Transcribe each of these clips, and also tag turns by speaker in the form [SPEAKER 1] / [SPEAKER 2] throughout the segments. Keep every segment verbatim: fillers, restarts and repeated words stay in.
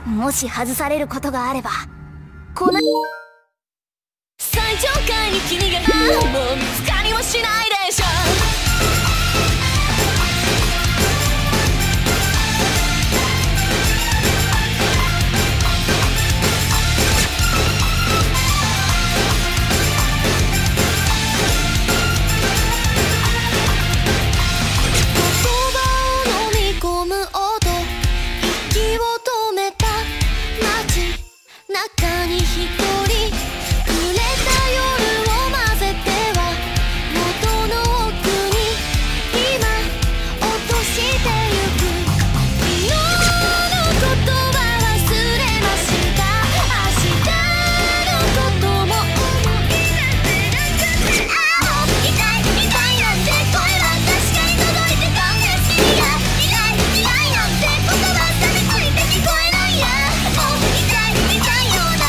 [SPEAKER 1] もし外されることがあればこの
[SPEAKER 2] 最上階に君がもう見つかりはしないでしょ。中に一人暮れた夜を混ぜては元の奥に今落としてゆく。昨日のことは忘れました。明日のことも思い出せなくて、ああ痛い痛いなんて声は確かに届いてたんです。君が嫌い嫌いなんて言葉さびついて聞こえないや。もう痛い痛い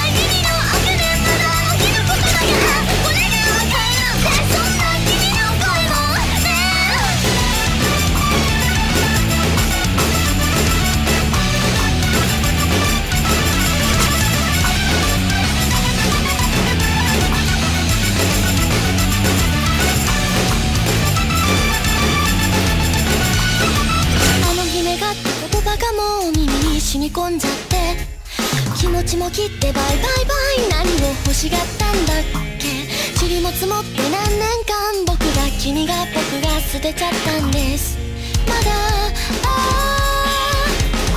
[SPEAKER 2] 染み込んじゃって気持ちも切ってバイバイバイ。何を欲しがったんだっけ。塵も積もって何年間僕が君が僕が捨てちゃったんです。まだあ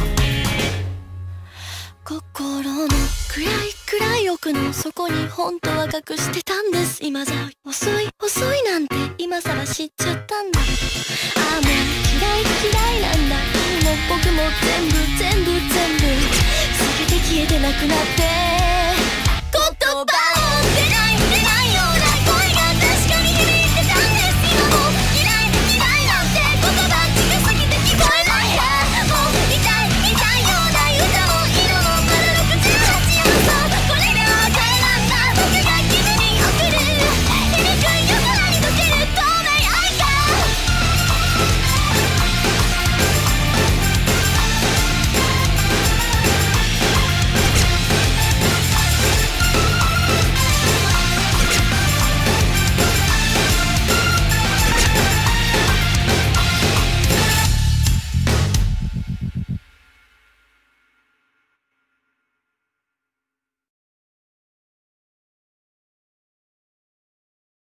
[SPEAKER 2] 心の暗い暗い奥の底に本当は隠してたんです。今じゃ遅い遅いなんて今さら知っちゃったんだ。ああもう嫌い嫌いなんだ。君も僕も全部全部全部全て消えてなくなって